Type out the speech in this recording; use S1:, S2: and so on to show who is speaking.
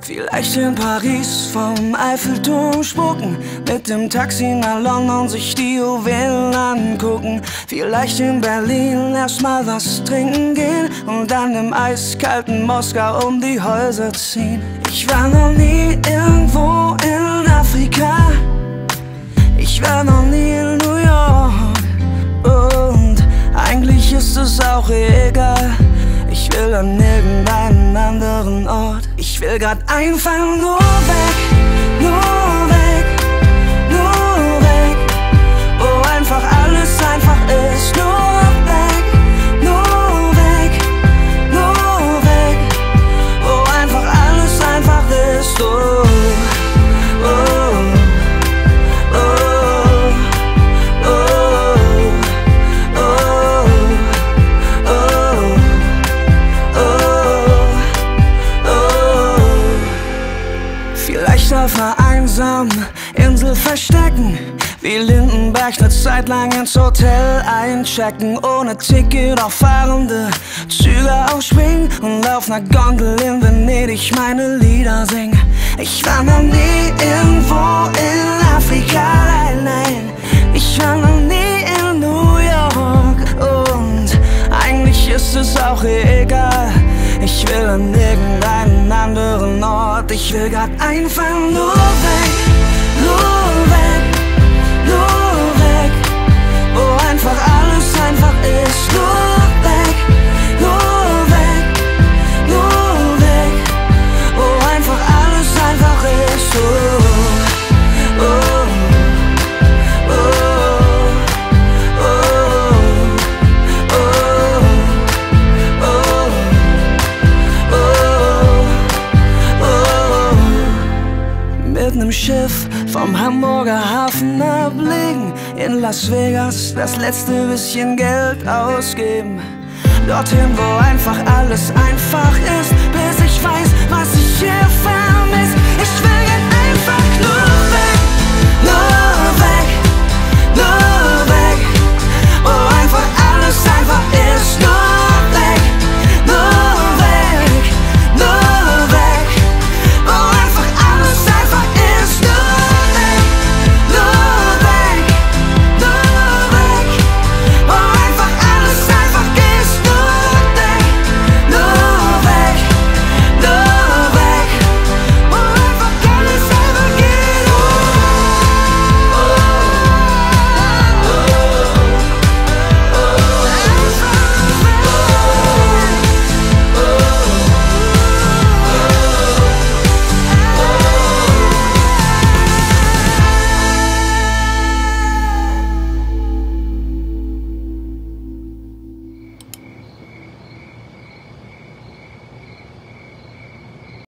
S1: Vielleicht in Paris vom Eiffelturm spucken, mit dem Taxi nach London sich die Juwelen angucken. Vielleicht in Berlin erstmal was trinken gehen und dann im eiskalten Moskau um die Häuser ziehen. Ich war noch nie irgendwo in Afrika, ich war noch nie in New York und eigentlich ist es auch egal. Ich will an irgendeinen anderen Ort. Ich will grad einfach nur weg, nur weg, nur weg. Wo einfach alles einfach ist. Nur weg, nur weg, nur weg. Wo einfach alles einfach ist. Oh, oh, oh, oh, oh, oh. Vielleicht auf einer einsamen Insel verstecken, wie Lindenberg eine Zeit lang ins Hotel einchecken. Ohne Ticket auf fahrende Züge aufspringen und auf einer Gondel in Venedig meine Lieder singen. Ich war noch nie irgendwo in Afrika, nein, ich war noch nie in New York und eigentlich ist es auch egal. Ich will an irgendeinen anderen Ort. Ich will grad einfach nur weg, nur weg, nur weg. Wo einfach alles einfach ist. Nur weg, nur weg, nur weg. Wo einfach alles einfach ist. Oh, oh, mit nem Schiff vom Hamburger Hafen ablegen, in Las Vegas das letzte bisschen Geld ausgeben. Dorthin, wo einfach alles einfach ist, bis ich weiß, was ich hier vermiss. Ich will